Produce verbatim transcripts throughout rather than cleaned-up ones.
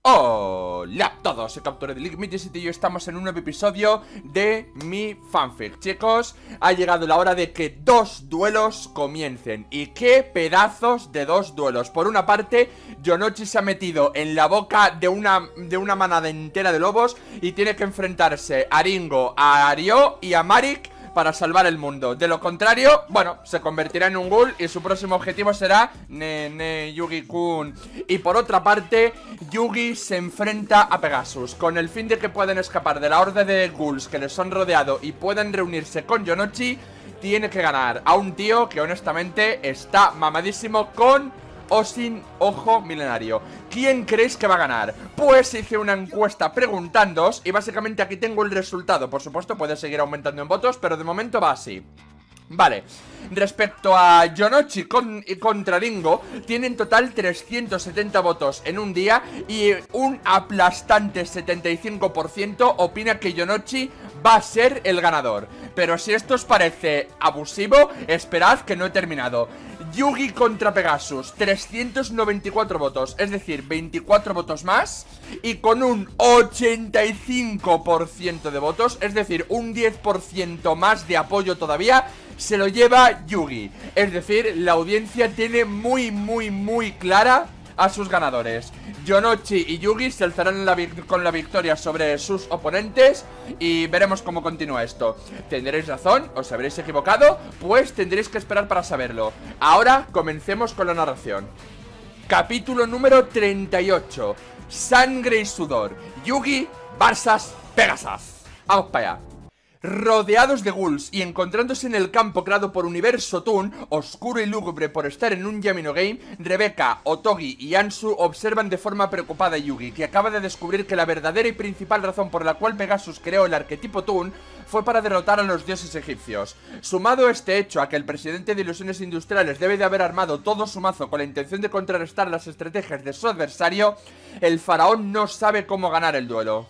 Hola a todos, soy Captura de League y yo estamos en un nuevo episodio de mi fanfic. Chicos, ha llegado la hora de que dos duelos comiencen. Y qué pedazos de dos duelos. Por una parte, Yonochi se ha metido en la boca de una, de una manada entera de lobos y tiene que enfrentarse a Ringo, a Ario y a Marik para salvar el mundo. De lo contrario, bueno, se convertirá en un ghoul y su próximo objetivo será Nene Yugi-kun. Y por otra parte, Yugi se enfrenta a Pegasus con el fin de que puedan escapar de la horda de ghouls que les han rodeado y puedan reunirse con Yonochi. Tiene que ganar a un tío que honestamente está mamadísimo con o sin ojo milenario. ¿Quién creéis que va a ganar? Pues hice una encuesta preguntándoos y básicamente aquí tengo el resultado. Por supuesto puede seguir aumentando en votos, pero de momento va así. Vale, respecto a Yonochi con, y contra Ringo, tiene en total trescientos setenta votos en un día y un aplastante setenta y cinco por ciento opina que Yonochi va a ser el ganador. Pero si esto os parece abusivo, esperad que no he terminado. Yugi contra Pegasus, trescientos noventa y cuatro votos, es decir, veinticuatro votos más. Y con un ochenta y cinco por ciento de votos, es decir, un diez por ciento más de apoyo todavía, se lo lleva Yugi. Es decir, la audiencia tiene muy, muy, muy clara a sus ganadores. Yonochi y Yugi se alzarán la con la victoria sobre sus oponentes y veremos cómo continúa esto. ¿Tendréis razón? ¿Os habréis equivocado? Pues tendréis que esperar para saberlo. Ahora comencemos con la narración. Capítulo número treinta y ocho. Sangre y sudor. Yugi versus Pegasus. Vamos para allá. Rodeados de ghouls y encontrándose en el campo creado por Universo Toon, oscuro y lúgubre por estar en un Yamino Game, Rebecca, Otogi y Ansu observan de forma preocupada a Yugi, que acaba de descubrir que la verdadera y principal razón por la cual Pegasus creó el arquetipo Toon fue para derrotar a los dioses egipcios. Sumado este hecho a que el presidente de Ilusiones Industriales debe de haber armado todo su mazo con la intención de contrarrestar las estrategias de su adversario, el faraón no sabe cómo ganar el duelo.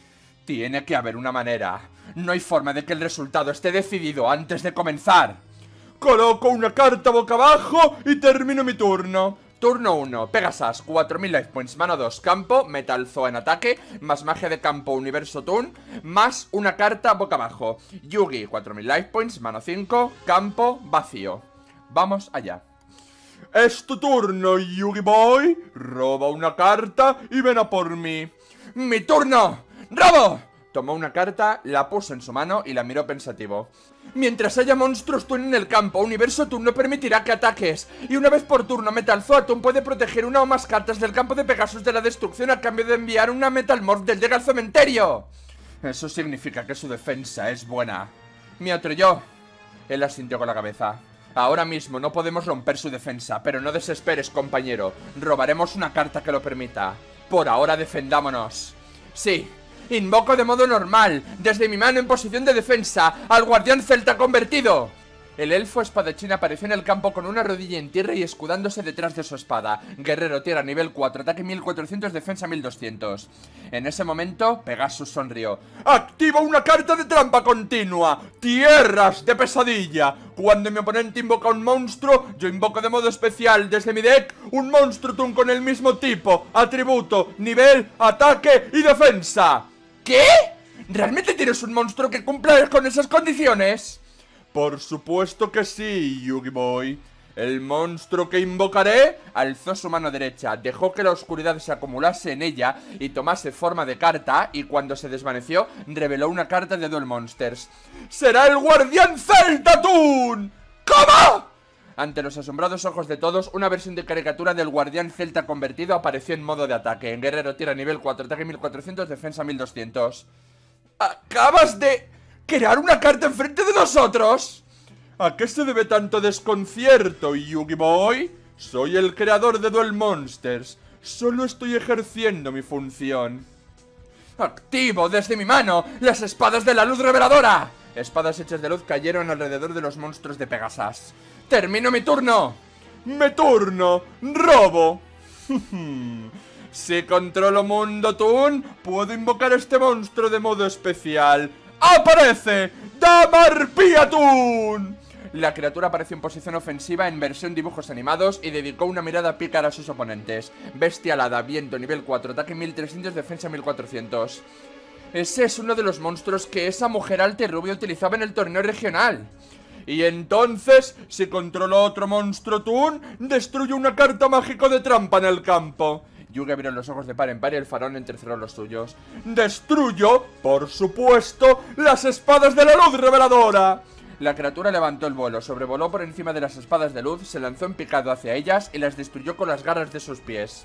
Tiene que haber una manera. No hay forma de que el resultado esté decidido antes de comenzar. Coloco una carta boca abajo y termino mi turno. Turno uno, Pegasus, cuatro mil life points, mano dos, campo, Metal Zoa en ataque, más magia de campo, Universo Toon, más una carta boca abajo. Yugi, cuatro mil life points, mano cinco, campo, vacío. Vamos allá. Es tu turno, Yugi Boy. Roba una carta y ven a por mí. ¡Mi turno! ¡Robo! Tomó una carta, la puso en su mano y la miró pensativo. Mientras haya monstruos Toon en el campo, Universo Toon no permitirá que ataques. Y una vez por turno, Metal Zoa Toon puede proteger una o más cartas del campo de Pegasus de la destrucción a cambio de enviar una Metal Morph del Llega al cementerio. Eso significa que su defensa es buena. Mi otro yo. Él asintió con la cabeza. Ahora mismo no podemos romper su defensa, pero no desesperes, compañero. Robaremos una carta que lo permita. Por ahora defendámonos. Sí. Invoco de modo normal, desde mi mano en posición de defensa, al guardián celta convertido. El elfo espadachín apareció en el campo con una rodilla en tierra y escudándose detrás de su espada. Guerrero tierra nivel cuatro, ataque mil cuatrocientos, defensa mil doscientos. En ese momento, Pegasus sonrió. ¡Activa una carta de trampa continua! ¡Tierras de pesadilla! Cuando mi oponente invoca un monstruo, yo invoco de modo especial desde mi deck un monstruo Toon con el mismo tipo, atributo, nivel, ataque y defensa. ¿Qué? ¿Realmente tienes un monstruo que cumpla con esas condiciones? Por supuesto que sí, Yugi Boy. El monstruo que invocaré alzó su mano derecha, dejó que la oscuridad se acumulase en ella y tomase forma de carta, y cuando se desvaneció, reveló una carta de Duel Monsters. ¡Será el Guardián Celta Toon! ¿Cómo? Ante los asombrados ojos de todos, una versión de caricatura del Guardián Celta convertido apareció en modo de ataque. En Guerrero Tierra nivel cuatro, ataque mil cuatrocientos, defensa mil doscientos. ¿Acabas de crear una carta enfrente de nosotros? ¿A qué se debe tanto desconcierto, Yugi Boy? Soy el creador de Duel Monsters. Solo estoy ejerciendo mi función. ¡Activo desde mi mano las espadas de la luz reveladora! Espadas hechas de luz cayeron alrededor de los monstruos de Pegasus. ¡Termino mi turno! ¡Mi turno! ¡Robo! Si controlo Mundo Toon, puedo invocar a este monstruo de modo especial. ¡Aparece! ¡Damarpía Toon! La criatura apareció en posición ofensiva en versión dibujos animados y dedicó una mirada pícara a sus oponentes. Bestia alada, viento, nivel cuatro, ataque mil trescientos, defensa mil cuatrocientos. Ese es uno de los monstruos que esa mujer alta y rubia utilizaba en el torneo regional. Y entonces, si controló otro monstruo Toon, destruyó una carta mágica de trampa en el campo. Yugi abrió los ojos de par en par y el faraón entrecerró los suyos. ¡Destruyó, por supuesto, las espadas de la luz reveladora! La criatura levantó el vuelo, sobrevoló por encima de las espadas de luz, se lanzó en picado hacia ellas y las destruyó con las garras de sus pies.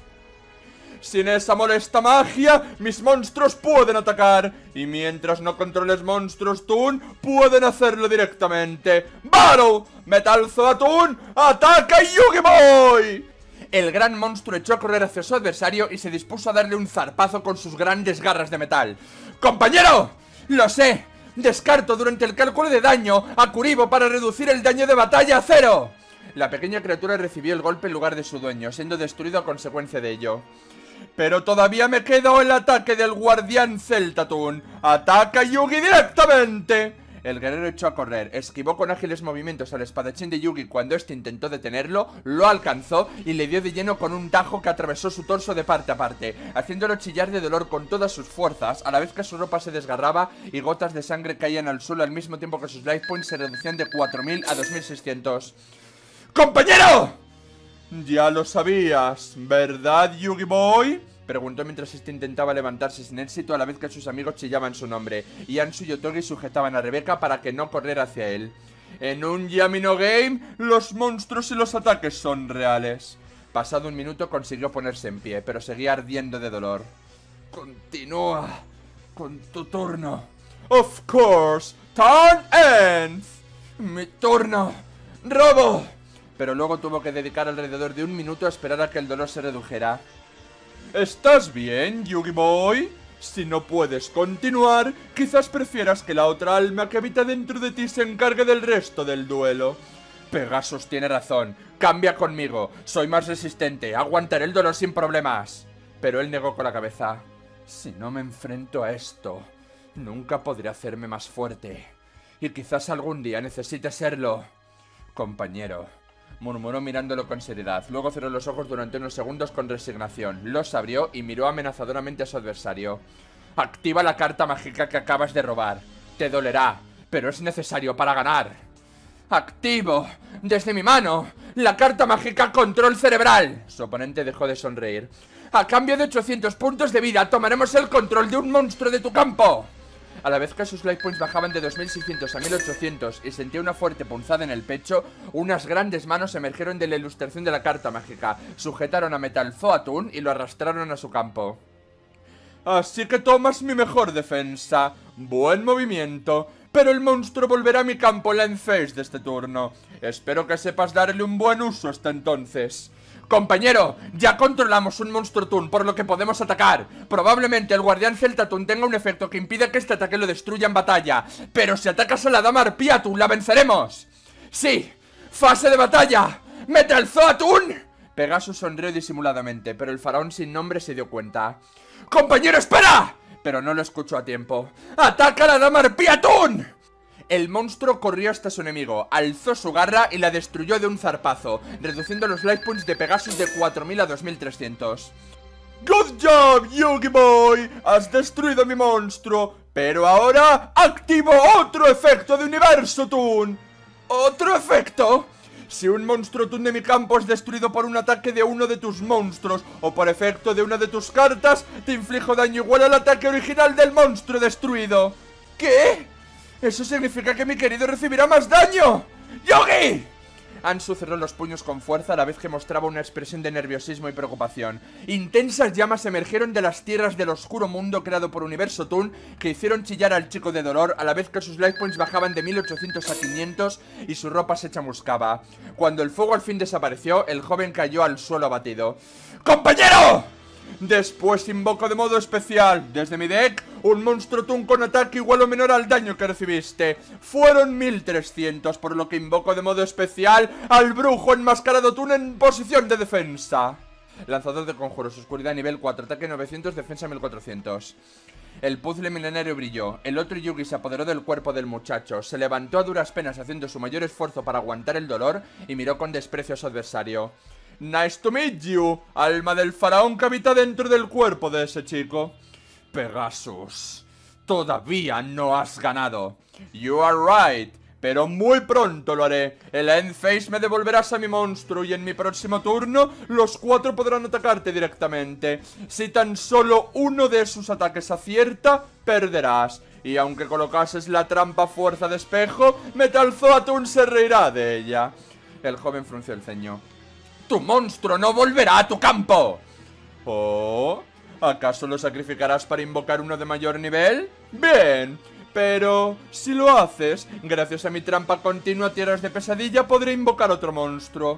Sin esa molesta magia, mis monstruos pueden atacar. Y mientras no controles monstruos Toon, pueden hacerlo directamente. ¡Battle! ¡Metal Zoa Toon! ¡Ataca Yugi Boy! El gran monstruo echó a correr hacia su adversario y se dispuso a darle un zarpazo con sus grandes garras de metal. ¡Compañero! ¡Lo sé! Descarto durante el cálculo de daño a Kuribo para reducir el daño de batalla a cero. La pequeña criatura recibió el golpe en lugar de su dueño, siendo destruido a consecuencia de ello. Pero todavía me quedó el ataque del guardián Celta Toon. ¡Ataca Yugi directamente! El guerrero echó a correr, esquivó con ágiles movimientos al espadachín de Yugi cuando este intentó detenerlo, lo alcanzó y le dio de lleno con un tajo que atravesó su torso de parte a parte, haciéndolo chillar de dolor con todas sus fuerzas, a la vez que su ropa se desgarraba y gotas de sangre caían al suelo al mismo tiempo que sus life points se reducían de cuatro mil a dos mil seiscientos. ¡Compañero! Ya lo sabías, ¿verdad, Yugi Boy? Preguntó mientras este intentaba levantarse sin éxito a la vez que sus amigos chillaban su nombre y Ansu y Otogi sujetaban a Rebeca para que no corriera hacia él. En un Yami no Game, los monstruos y los ataques son reales. Pasado un minuto consiguió ponerse en pie, pero seguía ardiendo de dolor. Continúa con tu turno. Of course, turn ends. Mi turno. Robo. Pero luego tuvo que dedicar alrededor de un minuto a esperar a que el dolor se redujera. ¿Estás bien, Yugi Boy? Si no puedes continuar, quizás prefieras que la otra alma que habita dentro de ti se encargue del resto del duelo. Pegasus tiene razón. Cambia conmigo. Soy más resistente. Aguantaré el dolor sin problemas. Pero él negó con la cabeza. Si no me enfrento a esto, nunca podré hacerme más fuerte. Y quizás algún día necesite serlo. Compañero, murmuró mirándolo con seriedad. Luego cerró los ojos durante unos segundos con resignación. Los abrió y miró amenazadoramente a su adversario. Activa la carta mágica que acabas de robar. Te dolerá, pero es necesario para ganar. Activo, desde mi mano, la carta mágica Control Cerebral. Su oponente dejó de sonreír. A cambio de ochocientos puntos de vida, tomaremos el control de un monstruo de tu campo. A la vez que sus life points bajaban de dos mil seiscientos a mil ochocientos y sentía una fuerte punzada en el pecho, unas grandes manos emergieron de la ilustración de la carta mágica, sujetaron a Metal Zoa Toon y lo arrastraron a su campo. Así que tomas mi mejor defensa. Buen movimiento. Pero el monstruo volverá a mi campo en la end phase de este turno. Espero que sepas darle un buen uso hasta entonces. Compañero, ya controlamos un monstruo Toon, por lo que podemos atacar. Probablemente el guardián Celta Toon tenga un efecto que impida que este ataque lo destruya en batalla. Pero si atacas a la dama Arpía Toon, la venceremos. Sí, fase de batalla. ¡Metal Zoa Toon! Pegasus sonrió disimuladamente, pero el faraón sin nombre se dio cuenta. ¡Compañero, espera! Pero no lo escuchó a tiempo. ¡Ataca a la dama Arpía Toon! El monstruo corrió hasta su enemigo, alzó su garra y la destruyó de un zarpazo, reduciendo los life points de Pegasus de cuatro mil a dos mil trescientos. ¡Good job, Yugi Boy! Has destruido mi monstruo, pero ahora activo otro efecto de Universo Toon. ¿Otro efecto? Si un monstruo Toon de mi campo es destruido por un ataque de uno de tus monstruos o por efecto de una de tus cartas, te inflijo daño igual al ataque original del monstruo destruido. ¿Qué? Eso significa que mi querido recibirá más daño. ¡Yugi! Ansu cerró los puños con fuerza a la vez que mostraba una expresión de nerviosismo y preocupación. Intensas llamas emergieron de las tierras del oscuro mundo creado por Universo Toon, que hicieron chillar al chico de dolor a la vez que sus life points bajaban de mil ochocientos a quinientos y su ropa se chamuscaba. Cuando el fuego al fin desapareció, el joven cayó al suelo abatido. ¡Compañero! Después invoco de modo especial, desde mi deck, un monstruo Toon con ataque igual o menor al daño que recibiste. Fueron mil trescientos, por lo que invoco de modo especial al brujo enmascarado Toon en posición de defensa. Lanzador de conjuros, oscuridad nivel cuatro, ataque novecientos, defensa mil cuatrocientos. El puzzle milenario brilló. El otro Yugi se apoderó del cuerpo del muchacho. Se levantó a duras penas haciendo su mayor esfuerzo para aguantar el dolor y miró con desprecio a su adversario. Nice to meet you, alma del faraón que habita dentro del cuerpo de ese chico. Pegasus, todavía no has ganado. You are right, pero muy pronto lo haré. En la end phase me devolverás a mi monstruo y en mi próximo turno los cuatro podrán atacarte directamente. Si tan solo uno de sus ataques acierta, perderás. Y aunque colocases la trampa fuerza de espejo, Metal Zoatun se reirá de ella. El joven frunció el ceño. ¡Tu monstruo no volverá a tu campo! ¿Oh? ¿Acaso lo sacrificarás para invocar uno de mayor nivel? ¡Bien! Pero, si lo haces, gracias a mi trampa continua Tierras de Pesadilla podré invocar otro monstruo.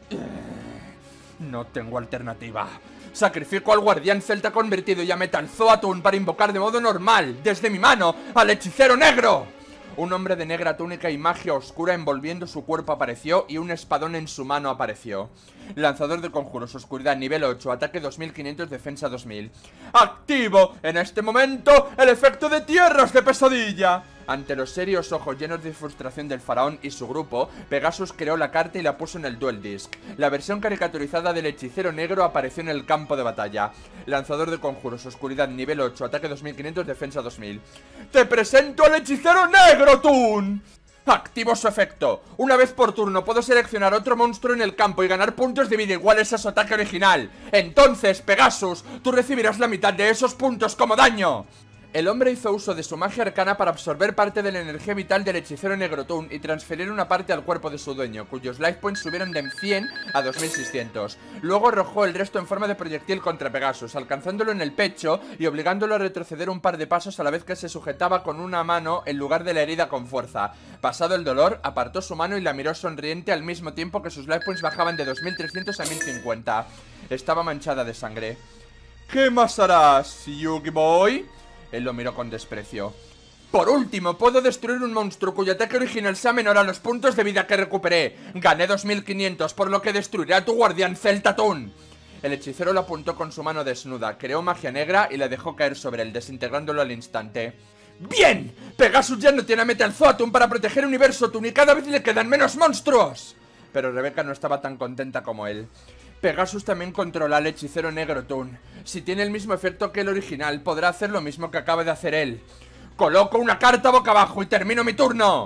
No tengo alternativa. Sacrifico al guardián celta convertido y a Metal Zoatun para invocar de modo normal, desde mi mano, al hechicero negro. Un hombre de negra túnica y magia oscura envolviendo su cuerpo apareció y un espadón en su mano apareció. Lanzador de conjuros, oscuridad nivel ocho, ataque dos mil quinientos, defensa dos mil. ¡Activo en este momento el efecto de Tierras de Pesadilla! Ante los serios ojos llenos de frustración del faraón y su grupo, Pegasus creó la carta y la puso en el Duel Disc. La versión caricaturizada del hechicero negro apareció en el campo de batalla. Lanzador de conjuros, oscuridad nivel ocho, ataque dos mil quinientos, defensa dos mil. ¡Te presento al hechicero negro, Toon! Activo su efecto. Una vez por turno puedo seleccionar otro monstruo en el campo y ganar puntos de vida iguales a su ataque original. Entonces, Pegasus, tú recibirás la mitad de esos puntos como daño. El hombre hizo uso de su magia arcana para absorber parte de la energía vital del hechicero negro Toon y transferir una parte al cuerpo de su dueño, cuyos life points subieron de cien a dos mil seiscientos. Luego arrojó el resto en forma de proyectil contra Pegasus, alcanzándolo en el pecho y obligándolo a retroceder un par de pasos a la vez que se sujetaba con una mano en lugar de la herida con fuerza. Pasado el dolor, apartó su mano y la miró sonriente al mismo tiempo que sus life points bajaban de dos mil trescientos a mil cincuenta. Estaba manchada de sangre. ¿Qué más harás, Yugi Boy? Él lo miró con desprecio. Por último, puedo destruir un monstruo cuyo ataque original sea menor a los puntos de vida que recuperé. Gané dos mil quinientos, por lo que destruiré a tu guardián Celta Toon. El hechicero lo apuntó con su mano desnuda, creó magia negra y la dejó caer sobre él, desintegrándolo al instante. ¡Bien! Pegasus ya no tiene a Metal Zoatun para proteger el universo Toon y cada vez le quedan menos monstruos. Pero Rebeca no estaba tan contenta como él. Pegasus también controla al hechicero negro Toon. Si tiene el mismo efecto que el original, podrá hacer lo mismo que acaba de hacer él. Coloco una carta boca abajo y termino mi turno.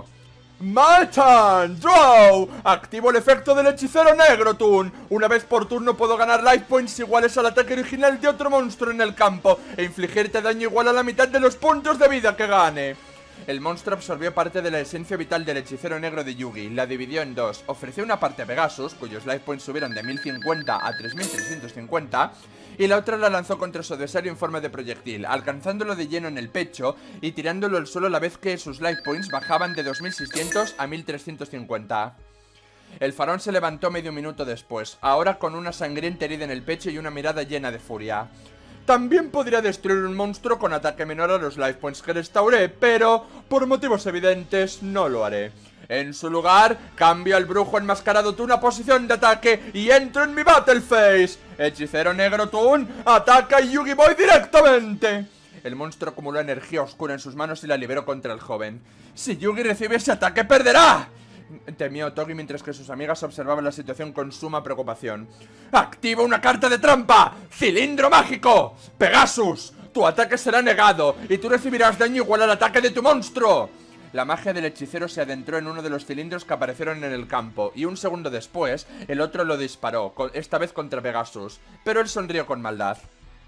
My turn, draw. Activo el efecto del hechicero negro Toon. Una vez por turno puedo ganar life points iguales al ataque original de otro monstruo en el campo e infligirte daño igual a la mitad de los puntos de vida que gane. El monstruo absorbió parte de la esencia vital del hechicero negro de Yugi, la dividió en dos, ofreció una parte a Pegasus, cuyos life points subieron de mil cincuenta a tres mil trescientos cincuenta, y la otra la lanzó contra su adversario en forma de proyectil, alcanzándolo de lleno en el pecho y tirándolo al suelo a la vez que sus life points bajaban de dos mil seiscientos a mil trescientos cincuenta. El faraón se levantó medio minuto después, ahora con una sangrienta herida en el pecho y una mirada llena de furia. También podría destruir un monstruo con ataque menor a los life points que restauré, pero por motivos evidentes no lo haré. En su lugar, cambio al brujo enmascarado Toon a posición de ataque y entro en mi Battle Phase. Hechicero negro Toon, ataca a Yugi Boy directamente. El monstruo acumuló energía oscura en sus manos y la liberó contra el joven. Si Yugi recibe ese ataque, perderá. Temió Togi mientras que sus amigas observaban la situación con suma preocupación. ¡Activa una carta de trampa! ¡Cilindro mágico! ¡Pegasus! Tu ataque será negado y tú recibirás daño igual al ataque de tu monstruo. La magia del hechicero se adentró en uno de los cilindros que aparecieron en el campo y un segundo después el otro lo disparó, esta vez contra Pegasus, pero él sonrió con maldad.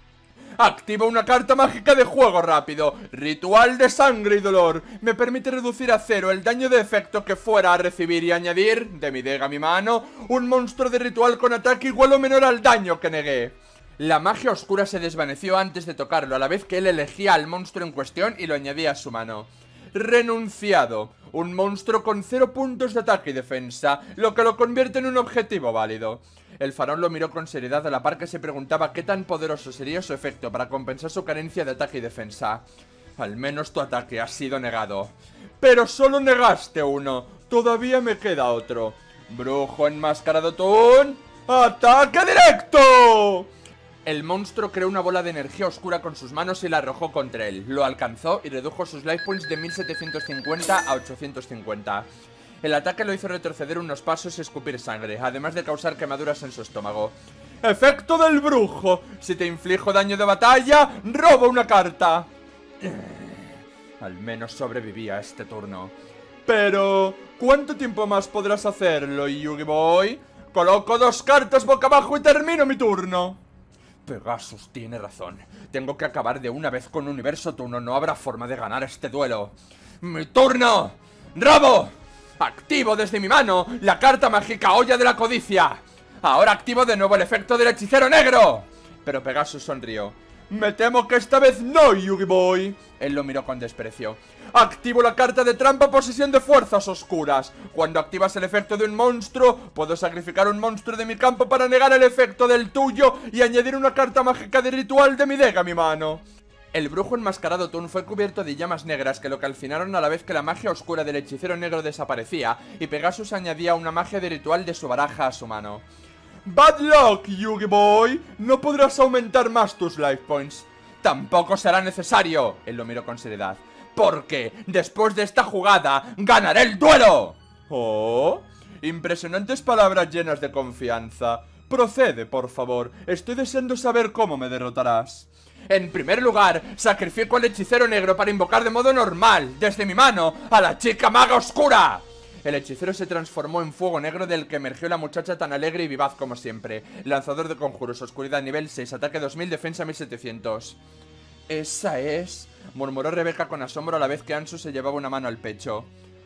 Activa una carta mágica de juego rápido. Ritual de sangre y dolor. Me permite reducir a cero el daño de efecto que fuera a recibir y añadir, de mi dega a mi mano, un monstruo de ritual con ataque igual o menor al daño que negué. La magia oscura se desvaneció antes de tocarlo, a la vez que él elegía al monstruo en cuestión y lo añadía a su mano. Renunciado. Un monstruo con cero puntos de ataque y defensa, lo que lo convierte en un objetivo válido. El faraón lo miró con seriedad a la par que se preguntaba qué tan poderoso sería su efecto para compensar su carencia de ataque y defensa. Al menos tu ataque ha sido negado. Pero solo negaste uno. Todavía me queda otro. Brujo enmascarado Toon. ¡Ataque directo! El monstruo creó una bola de energía oscura con sus manos y la arrojó contra él. Lo alcanzó y redujo sus life points de mil setecientos cincuenta a ochocientos cincuenta. El ataque lo hizo retroceder unos pasos y escupir sangre, además de causar quemaduras en su estómago. ¡Efecto del brujo! Si te inflijo daño de batalla, robo una carta. Al menos sobreviví a este turno. Pero, ¿cuánto tiempo más podrás hacerlo, Yugi Boy? Coloco dos cartas boca abajo y termino mi turno. Pegasus tiene razón. Tengo que acabar de una vez con Universo Tuno. No habrá forma de ganar este duelo. ¡Mi turno! ¡Robo! Activo desde mi mano la carta mágica Olla de la Codicia. Ahora activo de nuevo el efecto del hechicero negro. Pero Pegasus sonrió. Me temo que esta vez no, Yugi Boy. Él lo miró con desprecio. Activo la carta de trampa Posesión de Fuerzas Oscuras. Cuando activas el efecto de un monstruo, puedo sacrificar un monstruo de mi campo para negar el efecto del tuyo y añadir una carta mágica de ritual de mi deck a mi mano. El brujo enmascarado Toon fue cubierto de llamas negras que lo calcinaron a la vez que la magia oscura del hechicero negro desaparecía y Pegasus añadía una magia de ritual de su baraja a su mano. Bad luck, Yugi Boy. No podrás aumentar más tus life points. Tampoco será necesario. Él lo miró con seriedad. Porque después de esta jugada ganaré el duelo. Oh, impresionantes palabras llenas de confianza. Procede, por favor. Estoy deseando saber cómo me derrotarás. En primer lugar, sacrifico al hechicero negro para invocar de modo normal, desde mi mano, a la chica maga oscura. El hechicero se transformó en fuego negro del que emergió la muchacha tan alegre y vivaz como siempre. Lanzador de conjuros, oscuridad nivel seis, ataque dos mil, defensa mil setecientos. Esa es... murmuró Rebeca con asombro a la vez que Ansu se llevaba una mano al pecho.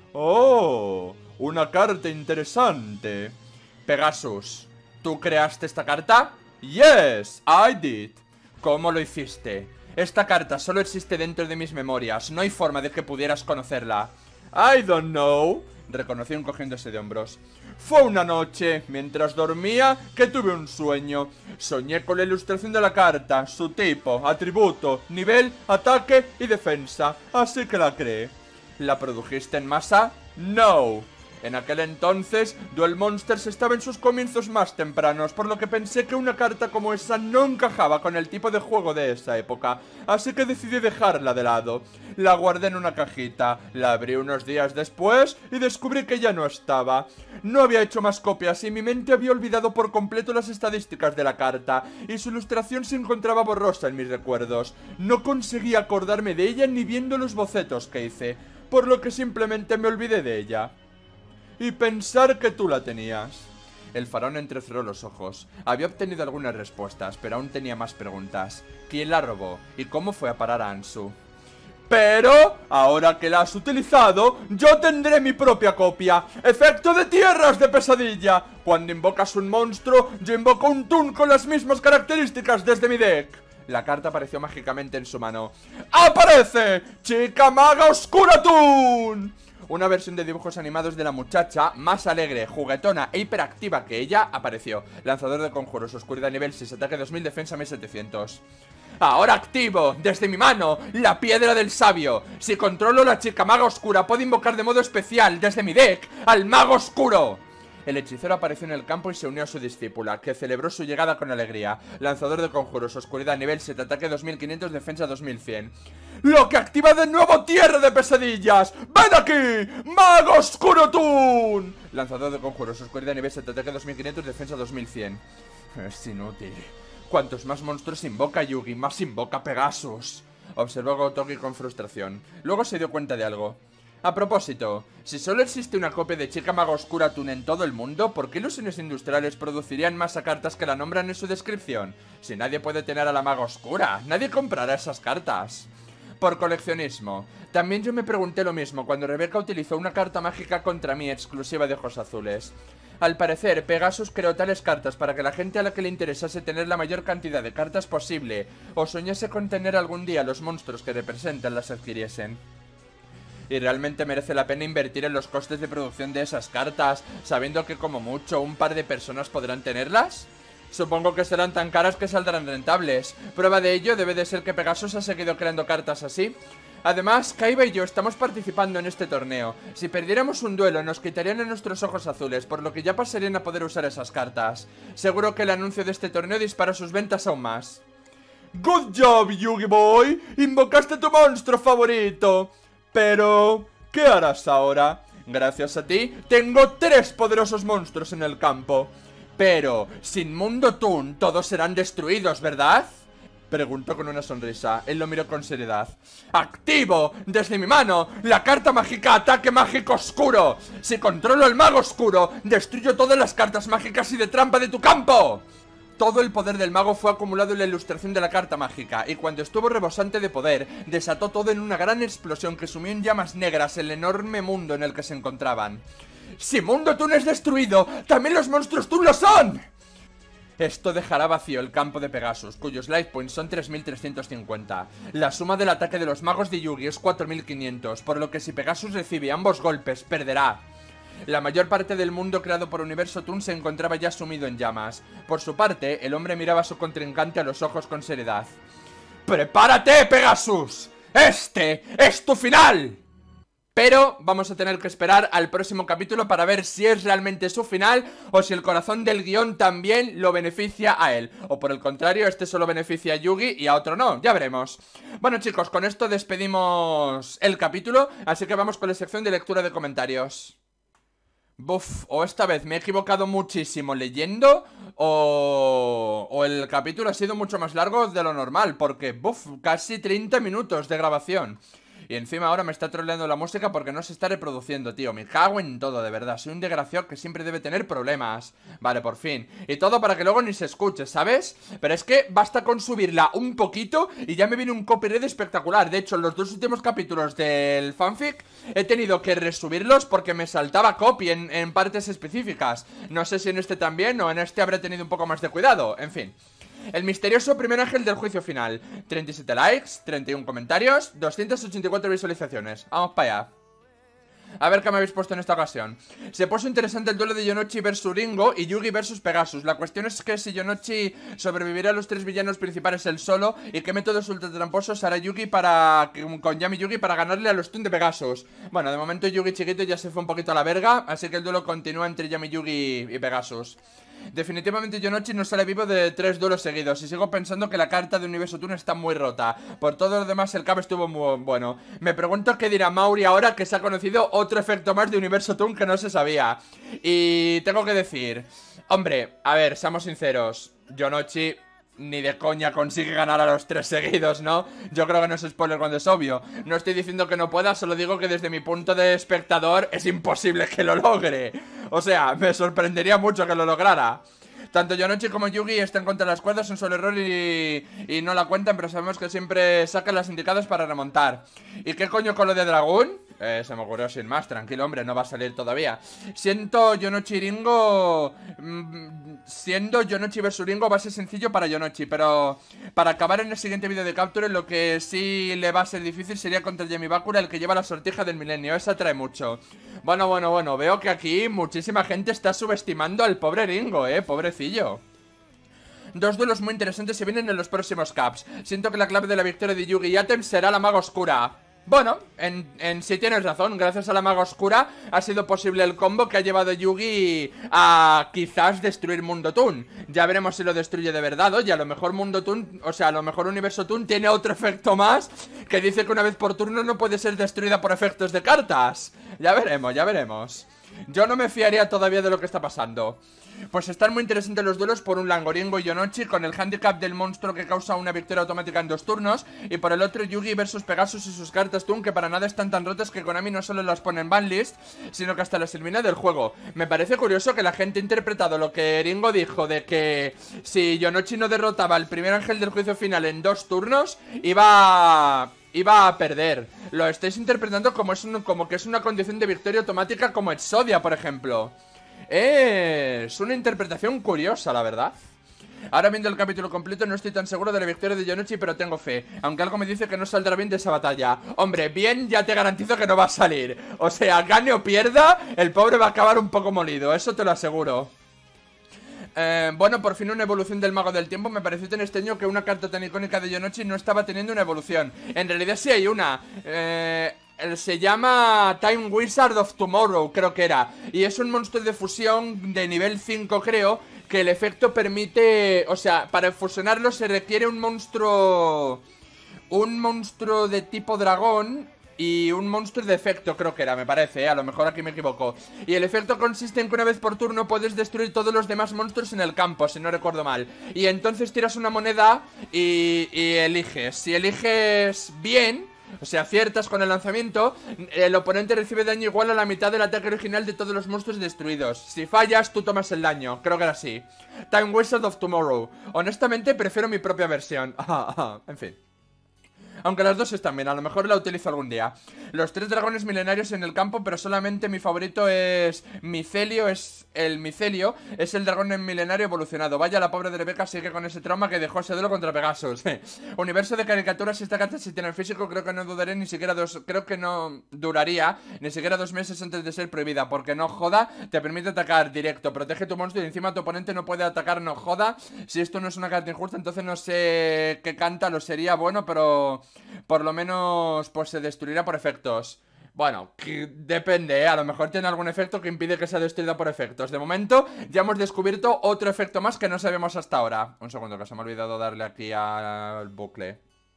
Oh, una carta interesante. Pegasus, ¿tú creaste esta carta? Yes, I did. ¿Cómo lo hiciste? Esta carta solo existe dentro de mis memorias. No hay forma de que pudieras conocerla. I don't know, reconoció encogiéndose de hombros. Fue una noche, mientras dormía, que tuve un sueño. Soñé con la ilustración de la carta, su tipo, atributo, nivel, ataque y defensa. Así que la creé. ¿La produjiste en masa? No. En aquel entonces, Duel Monsters estaba en sus comienzos más tempranos, por lo que pensé que una carta como esa no encajaba con el tipo de juego de esa época, así que decidí dejarla de lado. La guardé en una cajita, la abrí unos días después y descubrí que ya no estaba. No había hecho más copias y mi mente había olvidado por completo las estadísticas de la carta, y su ilustración se encontraba borrosa en mis recuerdos. No conseguí acordarme de ella ni viendo los bocetos que hice, por lo que simplemente me olvidé de ella. Y pensar que tú la tenías. El faraón entrecerró los ojos. Había obtenido algunas respuestas, pero aún tenía más preguntas. ¿Quién la robó? ¿Y cómo fue a parar a Ansu? Pero, ahora que la has utilizado, yo tendré mi propia copia. Efecto de tierras de pesadilla. Cuando invocas un monstruo, yo invoco un Toon con las mismas características desde mi deck. La carta apareció mágicamente en su mano. ¡Aparece! ¡Chica maga oscura Toon! Una versión de dibujos animados de la muchacha, más alegre, juguetona e hiperactiva que ella, apareció. Lanzador de conjuros, oscuridad nivel seis, ataque dos mil, defensa mil setecientos. Ahora activo, desde mi mano, la piedra del sabio. Si controlo la chica maga oscura, puedo invocar de modo especial, desde mi deck, al mago oscuro. El hechicero apareció en el campo y se unió a su discípula, que celebró su llegada con alegría. Lanzador de conjuros, oscuridad nivel siete, ataque dos mil quinientos, defensa dos mil cien. ¡Lo que activa de nuevo tierra de pesadillas! ¡Ven aquí! ¡Mago oscuro Toon! Lanzador de conjuros, oscuridad nivel siete, ataque dos mil quinientos, defensa dos mil cien. Es inútil. Cuantos más monstruos invoca Yugi, más invoca Pegasus. Observó Gotoki con frustración. Luego se dio cuenta de algo. A propósito, si solo existe una copia de Chica Maga Oscura Toon en todo el mundo, ¿por qué ilusiones industriales producirían más a cartas que la nombran en su descripción? Si nadie puede tener a la Maga Oscura, nadie comprará esas cartas. Por coleccionismo. También yo me pregunté lo mismo cuando Rebeca utilizó una carta mágica contra mí exclusiva de ojos azules. Al parecer, Pegasus creó tales cartas para que la gente a la que le interesase tener la mayor cantidad de cartas posible, o soñase con tener algún día los monstruos que representan, las adquiriesen. ¿Y realmente merece la pena invertir en los costes de producción de esas cartas, sabiendo que como mucho un par de personas podrán tenerlas? Supongo que serán tan caras que saldrán rentables. Prueba de ello debe de ser que Pegasus ha seguido creando cartas así. Además, Kaiba y yo estamos participando en este torneo. Si perdiéramos un duelo nos quitarían en nuestros ojos azules, por lo que ya pasarían a poder usar esas cartas. Seguro que el anuncio de este torneo dispara sus ventas aún más. Good job, Yugi Boy. Invocaste tu monstruo favorito. Pero... ¿qué harás ahora? Gracias a ti, tengo tres poderosos monstruos en el campo. Pero, sin Mundo Toon, todos serán destruidos, ¿verdad? Preguntó con una sonrisa. Él lo miró con seriedad. ¡Activo! Desde mi mano, la carta mágica Ataque Mágico Oscuro. Si controlo al Mago Oscuro, destruyo todas las cartas mágicas y de trampa de tu campo. Todo el poder del mago fue acumulado en la ilustración de la carta mágica, y cuando estuvo rebosante de poder, desató todo en una gran explosión que sumió en llamas negras el enorme mundo en el que se encontraban. ¡Si Mundo Toon es destruido, también los monstruos Toon lo son! Esto dejará vacío el campo de Pegasus, cuyos life points son tres mil trescientos cincuenta. La suma del ataque de los magos de Yugi es cuatro mil quinientos, por lo que si Pegasus recibe ambos golpes, perderá. La mayor parte del mundo creado por Universo Toon se encontraba ya sumido en llamas. Por su parte, el hombre miraba a su contrincante a los ojos con seriedad. ¡Prepárate, Pegasus! ¡Este es tu final! Pero vamos a tener que esperar al próximo capítulo para ver si es realmente su final o si el corazón del guión también lo beneficia a él. O por el contrario, este solo beneficia a Yugi y a otro no, ya veremos. Bueno chicos, con esto despedimos el capítulo, así que vamos con la sección de lectura de comentarios. Buf, o esta vez me he equivocado muchísimo leyendo o... o el capítulo ha sido mucho más largo de lo normal, porque, buf, casi treinta minutos de grabación. Y encima ahora me está troleando la música porque no se está reproduciendo, tío. Me cago en todo, de verdad. Soy un desgraciado que siempre debe tener problemas. Vale, por fin. Y todo para que luego ni se escuche, ¿sabes? Pero es que basta con subirla un poquito y ya me viene un copyright espectacular. De hecho, en los dos últimos capítulos del fanfic he tenido que resubirlos porque me saltaba copy en, en partes específicas. No sé si en este también o en este habré tenido un poco más de cuidado. En fin. El misterioso primer ángel del juicio final. Treinta y siete likes, treinta y uno comentarios, doscientas ochenta y cuatro visualizaciones. Vamos para allá. A ver qué me habéis puesto en esta ocasión. Se puso interesante el duelo de Yonochi versus Ringo y Yugi versus Pegasus. La cuestión es que si Yonochi sobrevivirá a los tres villanos principales él solo, y qué métodos ultratramposos hará Yugi para con Yami Yugi para ganarle a los Toon de Pegasus. Bueno, de momento Yugi chiquito ya se fue un poquito a la verga, así que el duelo continúa entre Yami Yugi y Pegasus. Definitivamente Yonochi no sale vivo de tres duelos seguidos y sigo pensando que la carta de Universo Toon está muy rota. Por todo lo demás el cabo estuvo muy bueno. Me pregunto qué dirá Mauri ahora que se ha conocido otro efecto más de Universo Toon que no se sabía. Y tengo que decir, hombre, a ver, seamos sinceros, Yonochi ni de coña consigue ganar a los tres seguidos, ¿no? Yo creo que no es spoiler cuando es obvio. No estoy diciendo que no pueda, solo digo que desde mi punto de espectador es imposible que lo logre. O sea, me sorprendería mucho que lo lograra. Tanto Yonochi como Yugi están contra las cuerdas, un solo error y, y no la cuentan, pero sabemos que siempre sacan las indicadas para remontar. ¿Y qué coño con lo de Dragón? Eh, se me ocurrió sin más, tranquilo hombre, no va a salir todavía. Siento Yonochi Ringo... Mmm, siendo Yonochi versus Ringo va a ser sencillo para Yonochi, pero para acabar en el siguiente vídeo de Capture lo que sí le va a ser difícil sería contra el Yami Bakura, el que lleva la sortija del milenio, esa trae mucho. Bueno, bueno, bueno, veo que aquí muchísima gente está subestimando al pobre Ringo, eh, pobrecillo. Dos duelos muy interesantes se vienen en los próximos caps. Siento que la clave de la victoria de Yugi y Atem será la maga oscura. Bueno, en, en sí tienes razón, gracias a la maga oscura ha sido posible el combo que ha llevado a Yugi a quizás destruir Mundo Toon. Ya veremos si lo destruye de verdad, oye, a lo mejor Mundo Toon, o sea, a lo mejor Universo Toon tiene otro efecto más que dice que una vez por turno no puede ser destruida por efectos de cartas. Ya veremos, ya veremos. Yo no me fiaría todavía de lo que está pasando. Pues están muy interesantes los duelos. Por un lado Ringo y Yonochi con el handicap del monstruo que causa una victoria automática en dos turnos, y por el otro Yugi versus Pegasus y sus cartas Toon, que para nada están tan rotas que Konami no solo las pone en banlist, sino que hasta las elimina del juego. Me parece curioso que la gente ha interpretado lo que Ringo dijo de que si Yonochi no derrotaba al primer ángel del juicio final en dos turnos, iba... iba a perder. Lo estáis interpretando como, es un, como que es una condición de victoria automática como Exodia, por ejemplo. Es una interpretación curiosa, la verdad. Ahora viendo el capítulo completo no estoy tan seguro de la victoria de Yonochi, pero tengo fe. Aunque algo me dice que no saldrá bien de esa batalla. Hombre, bien ya te garantizo que no va a salir. O sea, gane o pierda, el pobre va a acabar un poco molido, eso te lo aseguro. Eh, bueno, por fin una evolución del Mago del Tiempo. Me pareció tan extraño que una carta tan icónica de Yonochi no estaba teniendo una evolución. En realidad sí hay una. Eh... Se llama Time Wizard of Tomorrow, creo que era. Y es un monstruo de fusión de nivel cinco, creo, que el efecto permite... O sea, para fusionarlo se requiere un monstruo... Un monstruo de tipo dragón y un monstruo de efecto, creo que era, me parece, ¿eh? A lo mejor aquí me equivoco. Y el efecto consiste en que una vez por turno puedes destruir todos los demás monstruos en el campo, si no recuerdo mal. Y entonces tiras una moneda y, y eliges. Si eliges bien... O sea, aciertas con el lanzamiento, el oponente recibe daño igual a la mitad del ataque original de todos los monstruos destruidos. Si fallas, tú tomas el daño. Creo que era así. Time Wizard of Tomorrow. Honestamente, prefiero mi propia versión. En fin. Aunque las dos están bien, a lo mejor la utilizo algún día. Los tres dragones milenarios en el campo, pero solamente mi favorito es Micelio, es el Micelio, es el dragón milenario evolucionado. Vaya, la pobre de Rebeca sigue con ese trauma que dejó ese duelo contra Pegasus. Universo de caricaturas, esta carta si tiene el físico, creo que no dudaré ni siquiera dos, creo que no duraría ni siquiera dos meses antes de ser prohibida, porque no joda, te permite atacar directo, protege tu monstruo y encima tu oponente no puede atacar no joda. Si esto no es una carta injusta, entonces no sé qué canta, lo sería bueno, pero... Por lo menos, pues se destruirá por efectos. Bueno, que depende, ¿eh? A lo mejor tiene algún efecto que impide que sea destruida por efectos. De momento, ya hemos descubierto otro efecto más que no sabemos hasta ahora. Un segundo, que se me ha olvidado darle aquí al bucle.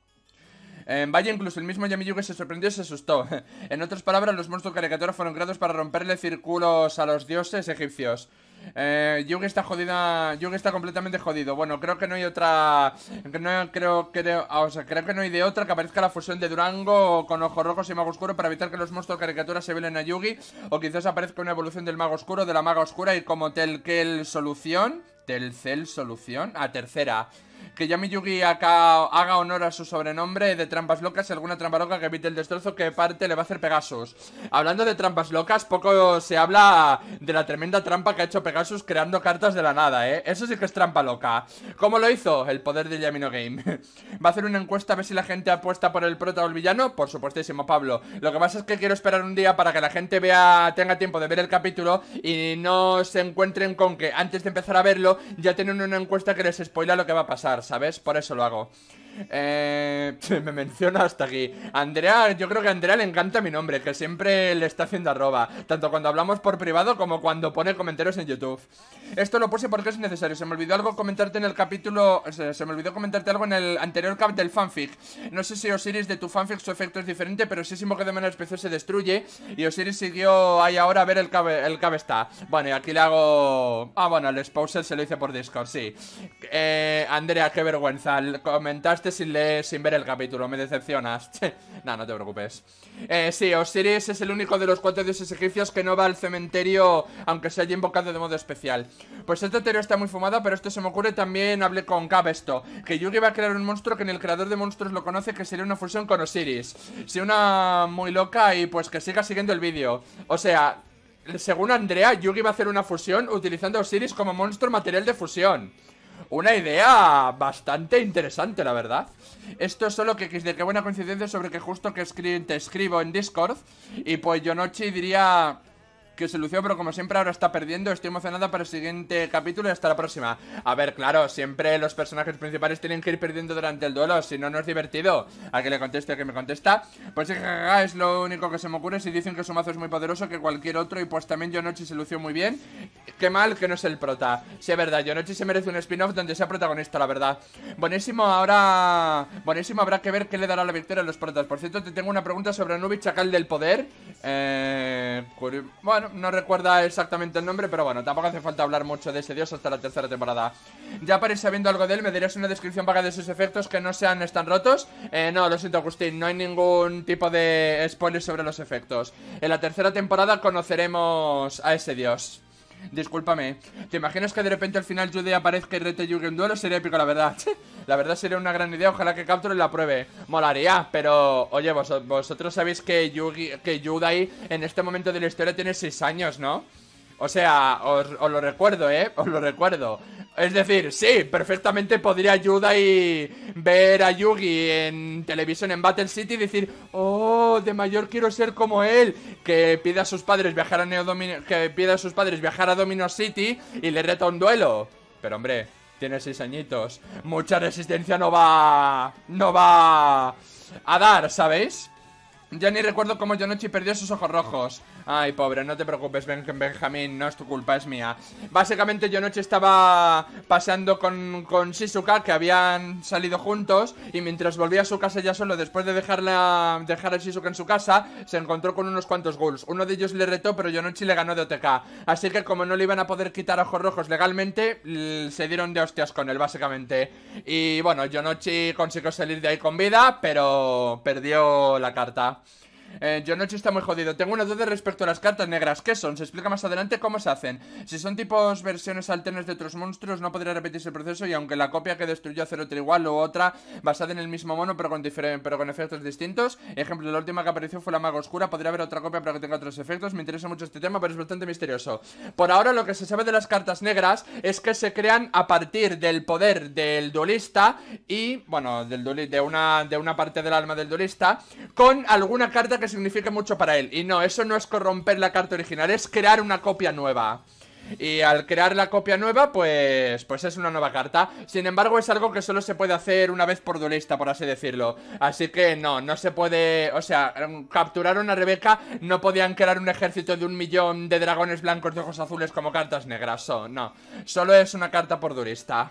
Eh, vaya, incluso el mismo Yami Yugi se sorprendió y se asustó. En otras palabras, los monstruos caricatura fueron creados para romperle círculos a los dioses egipcios. Eh, Yugi está jodida. Yugi está completamente jodido. Bueno, creo que no hay otra. No creo, creo, o sea, creo que no hay de otra que aparezca la fusión de Durango con ojos rojos y mago oscuro para evitar que los monstruos caricatura se velen a Yugi. O quizás aparezca una evolución del mago oscuro, de la maga oscura y como Telkel solución. Telcel solución. A tercera. Que Yami Yugi acá haga honor a su sobrenombre de trampas locas y alguna trampa loca que evite el destrozo que parte le va a hacer Pegasus. Hablando de trampas locas, poco se habla de la tremenda trampa que ha hecho Pegasus creando cartas de la nada, ¿eh? Eso sí que es trampa loca. ¿Cómo lo hizo? El poder de Yamino Game. ¿Va a hacer una encuesta a ver si la gente apuesta por el prota o el villano? Por supuestísimo, Pablo. Lo que pasa es que quiero esperar un día para que la gente vea, tenga tiempo de ver el capítulo y no se encuentren con que antes de empezar a verlo ya tienen una encuesta que les spoila lo que va a pasar, ¿sabes? Por eso lo hago. Eh, me menciona hasta aquí. Andrea, yo creo que a Andrea le encanta mi nombre, que siempre le está haciendo arroba, tanto cuando hablamos por privado como cuando pone comentarios en YouTube. Esto lo puse porque es necesario. Se me olvidó algo comentarte en el capítulo. Se, se me olvidó comentarte algo en el anterior cap del fanfic. No sé si Osiris de tu fanfic su efecto es diferente, pero sí que de manera especial se destruye. Y Osiris siguió ahí ahora a ver el cabe, el cabe está. Bueno, y aquí le hago. Ah, bueno, el Spouser se lo hice por Discord, sí. Eh, Andrea, qué vergüenza. Comentaste sin leer, sin ver el capítulo, me decepcionas. No, no te preocupes. eh, Sí, Osiris es el único de los cuatro dioses egipcios que no va al cementerio aunque se haya invocado de modo especial. Pues esta teoría está muy fumada, pero esto se me ocurre. También hablé con Cab esto, que Yugi va a crear un monstruo que en el creador de monstruos lo conoce, que sería una fusión con Osiris. Sí, una muy loca y pues que siga siguiendo el vídeo. O sea, según Andrea, Yugi va a hacer una fusión utilizando a Osiris como monstruo material de fusión. Una idea bastante interesante, la verdad. Esto es solo que de qué buena coincidencia sobre que justo que escri te escribo en Discord. Y pues Yonochi diría que se lució, pero como siempre ahora está perdiendo. Estoy emocionada para el siguiente capítulo y hasta la próxima. A ver, claro, siempre los personajes principales tienen que ir perdiendo durante el duelo, si no, no es divertido. A que le conteste, a que me contesta. Pues sí, jajaja, es lo único que se me ocurre. Si dicen que su mazo es muy poderoso que cualquier otro. Y pues también Yonochi se lució muy bien. Qué mal que no es el prota. Sí, es verdad, Yonochi se merece un spin-off donde sea protagonista, la verdad. Buenísimo, ahora... Buenísimo, habrá que ver qué le dará la victoria a los protas. Por cierto, te tengo una pregunta sobre Anubis, Chacal del Poder. Eh... Bueno, no recuerda exactamente el nombre, pero bueno, tampoco hace falta hablar mucho de ese dios hasta la tercera temporada. Ya para ir sabiendo algo de él, ¿me darías una descripción vaga de sus efectos que no sean están rotos? Eh, no, lo siento, Agustín, no hay ningún tipo de spoiler sobre los efectos. En la tercera temporada conoceremos a ese dios. Discúlpame. ¿Te imaginas que de repente al final Judy aparezca y rete Yugi en duelo? Sería épico, la verdad. La verdad sería una gran idea, ojalá que Capture la pruebe. Molaría, pero... Oye, vos, vosotros sabéis que Yugi, que Yudai en este momento de la historia tiene seis años, ¿no? O sea, os, os lo recuerdo, ¿eh? Os lo recuerdo. Es decir, sí, perfectamente podría Yudai ver a Yugi en televisión en Battle City y decir: oh, de mayor quiero ser como él. Que pida a sus padres viajar a Neo Domino, que pida a sus padres viajar a Domino City y le reta un duelo. Pero hombre, tiene seis añitos. Mucha resistencia no va... No va a dar, ¿sabéis? Ya ni recuerdo cómo Yonochi perdió sus ojos rojos. Ay, pobre, no te preocupes, Ben Benjamín, no es tu culpa, es mía. Básicamente Yonochi estaba paseando con, con Shizuka, que habían salido juntos, y mientras volvía a su casa ya solo, después de dejarla, dejar a Shizuka en su casa, se encontró con unos cuantos ghouls. Uno de ellos le retó, pero Yonochi le ganó de O T K. Así que como no le iban a poder quitar ojos rojos legalmente, se dieron de hostias con él, básicamente. Y bueno, Yonochi consiguió salir de ahí con vida, pero perdió la carta. Eh, Yonochi está muy jodido. Tengo una duda respecto a las cartas negras. ¿Qué son? Se explica más adelante cómo se hacen. Si son tipos versiones alternas de otros monstruos, no podría repetirse el proceso. Y aunque la copia que destruyó a Zero igual o otra basada en el mismo mono pero con, pero con efectos distintos. Ejemplo, la última que apareció fue la maga oscura. Podría haber otra copia pero que tenga otros efectos. Me interesa mucho este tema, pero es bastante misterioso. Por ahora lo que se sabe de las cartas negras es que se crean a partir del poder del duelista. Y, bueno, del dueli de, una, de una parte del alma del duelista, con alguna carta que significa mucho para él. Y no, eso no es corromper la carta original, es crear una copia nueva. Y al crear la copia nueva, pues pues es una nueva carta. Sin embargo, es algo que solo se puede hacer una vez por duelista, por así decirlo. Así que no, no se puede... O sea, capturaron a Rebeca, no podían crear un ejército de un millón de dragones blancos de ojos azules como cartas negras. So, no, solo es una carta por duelista.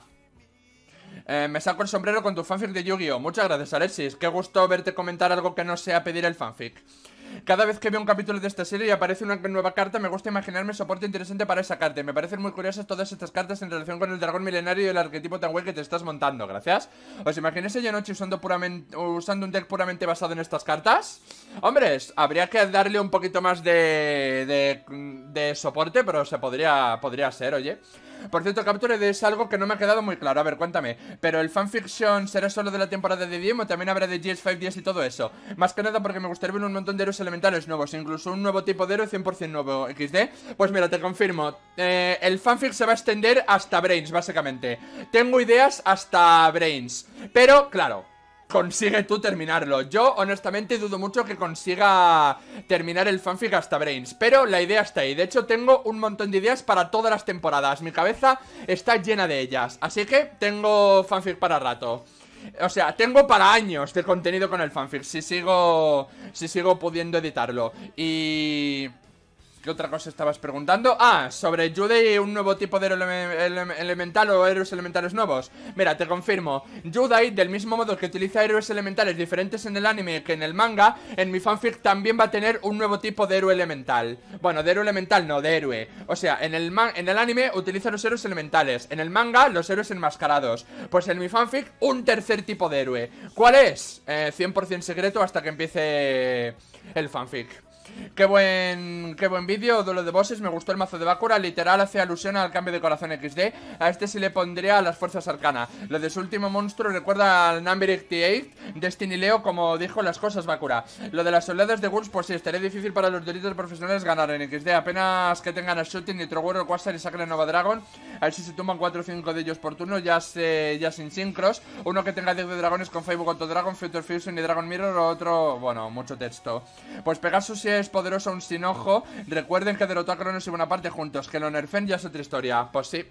Eh, me saco el sombrero con tu fanfic de Yu-Gi-Oh! Muchas gracias, Alexis. Qué gusto verte comentar algo que no sea pedir el fanfic. Cada vez que veo un capítulo de esta serie y aparece una nueva carta, me gusta imaginarme soporte interesante para esa carta. Me parecen muy curiosas todas estas cartas en relación con el dragón milenario y el arquetipo tan guay que te estás montando. Gracias. ¿Os imagináis a Yonochi usando, puramente, usando un deck puramente basado en estas cartas? Hombres, habría que darle un poquito más de, de, de soporte, pero se podría, podría ser, oye. Por cierto, Capture es algo que no me ha quedado muy claro. A ver, cuéntame. ¿Pero el fanfiction será solo de la temporada de D M o también habrá de G S cinco días y todo eso? Más que nada porque me gustaría ver un montón de héroes elementales nuevos, incluso un nuevo tipo de héroe cien por cien nuevo. ¿equis de? Pues mira, te confirmo. eh, El fanfic se va a extender hasta Brains, básicamente. Tengo ideas hasta Brains, pero, claro, consigue tú terminarlo. Yo, honestamente, dudo mucho que consiga terminar el fanfic hasta Brains, pero la idea está ahí. De hecho, tengo un montón de ideas para todas las temporadas. Mi cabeza está llena de ellas, así que tengo fanfic para rato. O sea, tengo para años de contenido con el fanfic, si sigo, si sigo pudiendo editarlo. Y... ¿qué otra cosa estabas preguntando? Ah, sobre Yudai, un nuevo tipo de ele ele elemental o héroes elementales nuevos. Mira, te confirmo, Yudai, del mismo modo que utiliza héroes elementales diferentes en el anime que en el manga, en mi fanfic también va a tener un nuevo tipo de héroe elemental. Bueno, de héroe elemental no, de héroe. O sea, en el, en el anime utiliza los héroes elementales, en el manga los héroes enmascarados. Pues en mi fanfic un tercer tipo de héroe. ¿Cuál es? Eh, cien por cien secreto hasta que empiece el fanfic. Qué buen, qué buen vídeo, duelo de bosses, me gustó el mazo de Bakura, literal hace alusión al cambio de corazón equis de. A este sí le pondría a las fuerzas arcana. Lo de su último monstruo recuerda al Number ochenta y ocho, Destiny Leo, como dijo las cosas Bakura. Lo de las oleadas de Ghouls, pues sí, estaría difícil para los doritos profesionales ganar en equis de. Apenas que tengan a Shooting, Nitro Warrior, Quasar y saquen Nova Dragon. A ver si se tumban cuatro o cinco de ellos por turno, ya, se, ya sin sincros. Uno que tenga diez de dragones con Facebook contra Dragon, Future Fusion y Dragon Mirror, o otro, bueno, mucho texto. Pues Pegasus sí es poderoso aún sin ojo. Recuerden que derrotó a Cronos y Bonaparte juntos. Que lo nerfen ya es otra historia. Pues sí.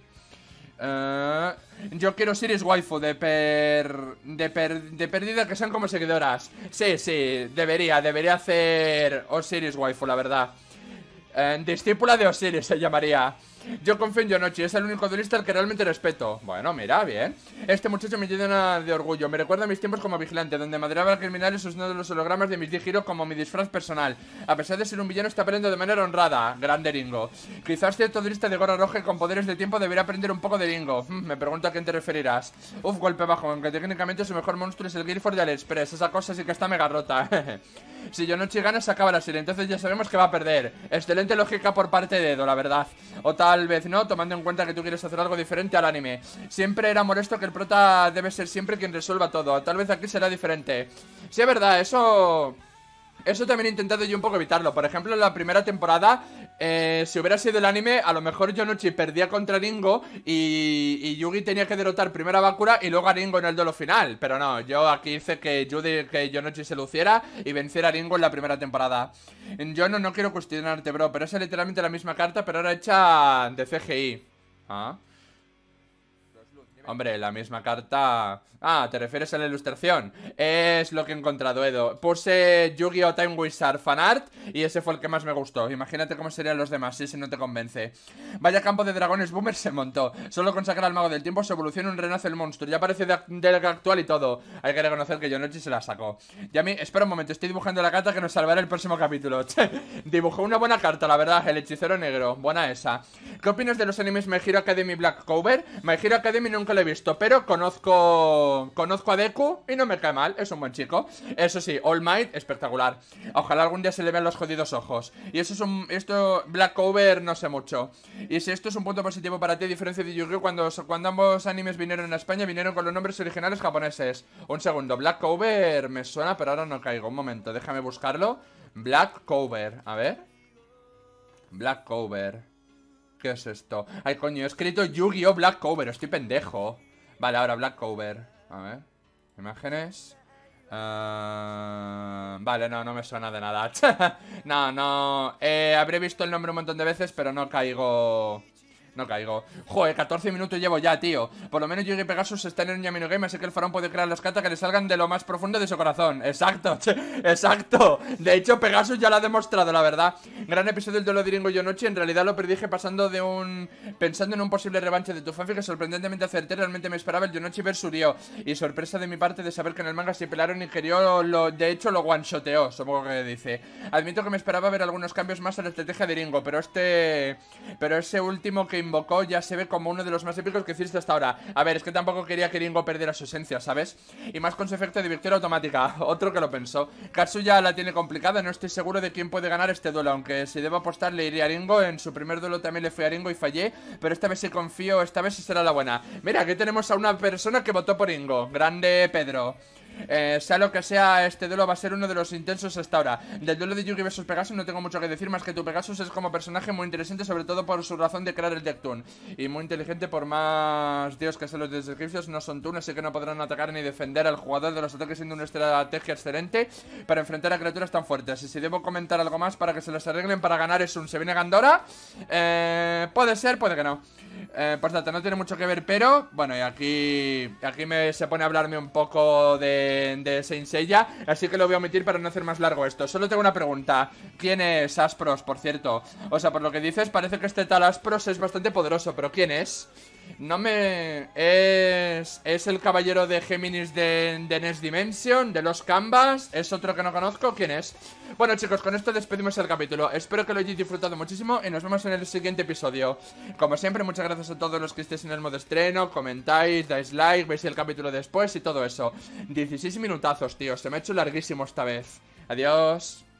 Uh, yo quiero Series waifu de per, de per de perdida que sean como seguidoras. Sí, sí, debería, debería hacer Osiris waifu, la verdad. uh, Discípula de Osiris se llamaría. Yo confío en Yonochi, es el único duelista al que realmente respeto. Bueno, mira, bien. Este muchacho me llena de orgullo. Me recuerda a mis tiempos como vigilante, donde madreaba al criminal usando los hologramas de mis Digiro como mi disfraz personal. A pesar de ser un villano, está aprendiendo de manera honrada. Grande Ringo. Quizás cierto duelista de gorra roja y con poderes de tiempo debería aprender un poco de Ringo. Hmm, me pregunto a quién te referirás. Uf, golpe bajo, aunque técnicamente su mejor monstruo es el Guilford de AliExpress. Esa cosa sí que está mega rota. Si Yonochi gana, se acaba la serie, entonces ya sabemos que va a perder. Excelente lógica por parte de Edo, la verdad. O tal vez no, tomando en cuenta que tú quieres hacer algo diferente al anime. Siempre era molesto que el prota debe ser siempre quien resuelva todo. Tal vez aquí será diferente. Sí, es verdad, eso... Eso también he intentado yo un poco evitarlo. Por ejemplo, en la primera temporada, eh, si hubiera sido el anime, a lo mejor Yonochi perdía contra Ringo y, y Yugi tenía que derrotar primero a Bakura y luego a Ringo en el duelo final. Pero no, yo aquí hice que, Yugi, que Yonochi se luciera y venciera a Ringo en la primera temporada. Yo no, no quiero cuestionarte, bro, pero es literalmente la misma carta, pero ahora hecha de C G I. Ah... Hombre, la misma carta... Ah, ¿te refieres a la ilustración? Es lo que he encontrado, Edo. Puse Yu-Gi-Oh! Time Wizard Fanart y ese fue el que más me gustó. Imagínate cómo serían los demás, si ese no te convence. Vaya campo de dragones boomer se montó. Solo con sacar al mago del tiempo se evoluciona un renace el monstruo. Ya parece de, de la actual y todo. Hay que reconocer que Yonochi se la sacó. Y a mí, espera un momento, estoy dibujando la carta que nos salvará el próximo capítulo. Dibujó una buena carta, la verdad, el hechicero negro. Buena esa. ¿Qué opinas de los animes My Hero Academy Black Clover? My Hero Academy nunca lo he visto, pero conozco conozco a Deku y no me cae mal, es un buen chico. Eso sí, All Might, espectacular. Ojalá algún día se le vean los jodidos ojos. Y eso es un... esto, Black Clover, no sé mucho. Y si esto es un punto positivo para ti, a diferencia de Yu-Gi-Oh! Cuando, cuando ambos animes vinieron a España, vinieron con los nombres originales japoneses. Un segundo, Black Clover me suena, pero ahora no caigo. Un momento, déjame buscarlo. Black Clover, a ver. Black Clover. ¿Qué es esto? Ay, coño, he escrito Yu-Gi-Oh! Black Clover, estoy pendejo. Vale, ahora Black Clover. A ver, imágenes. uh... Vale, no, no me suena de nada. No, no, eh, habré visto el nombre un montón de veces, pero no caigo... No caigo. Joder, catorce minutos llevo ya, tío. Por lo menos Yugi Pegasus está en un Yamino Game, así que el faraón puede crear las cartas que le salgan de lo más profundo de su corazón. Exacto, exacto. De hecho, Pegasus ya lo ha demostrado, la verdad. Gran episodio del duelo de Ringo y Yonochi. En realidad lo predije pasando de un... pensando en un posible revanche de tu fanfic que sorprendentemente acerté. Realmente me esperaba el Yonochi versus Ryo. Y sorpresa de mi parte de saber que en el manga se pelaron y Ryo lo... de hecho lo one-shoteó, supongo que dice. Admito que me esperaba ver algunos cambios más a la estrategia de Ringo, pero este... pero ese último que invocó ya se ve como uno de los más épicos que hiciste hasta ahora. A ver, es que tampoco quería que Ringo perdiera su esencia, ¿sabes? Y más con su efecto de victoria automática. Otro que lo pensó. Katsuya la tiene complicada, no estoy seguro de quién puede ganar este duelo, aunque si debo apostar le iría a Ringo. En su primer duelo también le fui a Ringo y fallé, pero esta vez sí confío, esta vez sí será la buena. Mira, aquí tenemos a una persona que votó por Ringo. Grande Pedro. Eh, sea lo que sea, este duelo va a ser uno de los intensos hasta ahora. Del duelo de Yugi versus Pegasus no tengo mucho que decir, más que tu Pegasus es como personaje muy interesante, sobre todo por su razón de crear el Decktoon. Y muy inteligente, por más dios que sean los dioses egipcios, no son Toon, así que no podrán atacar ni defender al jugador de los ataques, siendo una estrategia excelente para enfrentar a criaturas tan fuertes. Y si debo comentar algo más para que se los arreglen para ganar es un... ¿se viene Gandora? Eh, puede ser, puede que no. Eh, por tanto, no tiene mucho que ver, pero... bueno, y aquí... aquí me se pone a hablarme un poco de... de Saint Seiya, así que lo voy a omitir para no hacer más largo esto. Solo tengo una pregunta. ¿Quién es Aspros, por cierto? O sea, por lo que dices, parece que este tal Aspros es bastante poderoso, pero ¿quién es? No me... Es... ¿Es el caballero de Géminis de, de Next Dimension? ¿De los Canvas? ¿Es otro que no conozco? ¿Quién es? Bueno, chicos, con esto despedimos el capítulo. Espero que lo hayáis disfrutado muchísimo y nos vemos en el siguiente episodio. Como siempre, muchas gracias a todos los que estéis en el modo estreno. Comentáis, dais like, veis el capítulo después y todo eso. dieciséis minutazos, tío. Se me ha hecho larguísimo esta vez. Adiós.